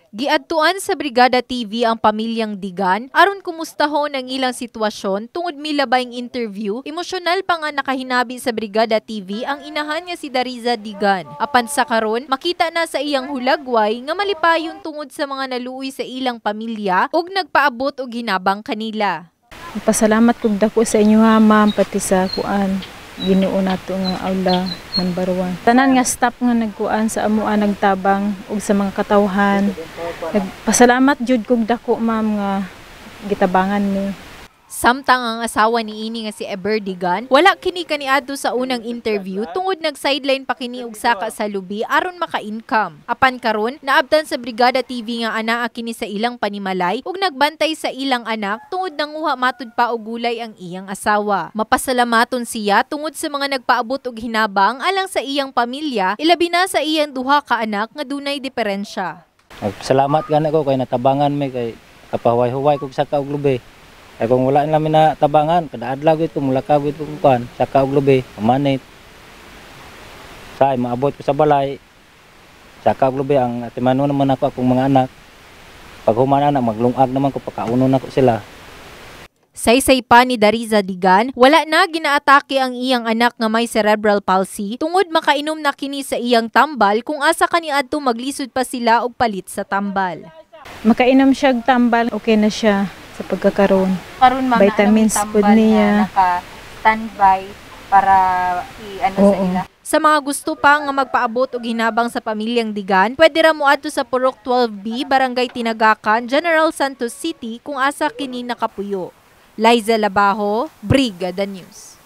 Giadtuan sa Brigada TV ang pamilyang Digan aron kumustahon ang ilang sitwasyon tungod milabayng interview. Emosyonal pa nga nakahinabi sa Brigada TV ang inahan nga si Dariza Digan. Apan sa karon, makita na sa iyang hulagway nga malipayon tungod sa mga naluoy sa ilang pamilya ug nagpaabot og hinabang kanila. Pasalamat kog dako sa inyo ha, ma'am, pati sa kuan. Ginoo nato nga aula number 1. Tanan nga staff nga nagkuan sa amuan nagtabang ug sa mga katawhan. Nagpasalamat jud kog dako, ma'am, nga gitabangan ni. Samtang ang asawa ni ini nga si Eber Digan, wala kini kaniadto sa unang interview tungod nag-sideline pa kini og saka sa lubi aron maka-income. Apan karon, naabtan sa Brigada TV nga anaa kini sa ilang panimalay ug nagbantay sa ilang anak tungod nanguha matud pa og gulay ang iyang asawa. Mapasalamaton siya tungod sa mga nagpaabot og hinabang alang sa iyang pamilya, ilabi na sa iyang duha ka anak nga dunay diferensya. Salamat gani ko kay natabangan mi kay kapahuway-huway kog saka og lubi. Ay kung wala namin na tabangan, kada adlaw gid ko mulakaw gid ko kuan, saka og lubi, manit. Say maabot ko sa balay. Saka og lubi ang atimano naman ako akong mga anak. Pag humana na maglungag naman ko pakauno na ko sila. Saysay pa ni Dariza Digan, wala na ginaatake ang iyang anak nga may cerebral palsy tungod makainom na kini sa iyang tambal kung asa kaniadto maglisod pa sila og palit sa tambal. Makainom siya og tambal, okay na siya sa pagkakaroon. Karon ma'am, vitamins po niya. Naka-standby para i-ano sa ila. Sa mga gusto pa nga magpaabot og hinabang sa pamilyang Digan, pwede ra moadto sa Purok 12B, Barangay Tinagakan, General Santos City kung asa kini nakapuyo. Liza Labajo, Brigada News.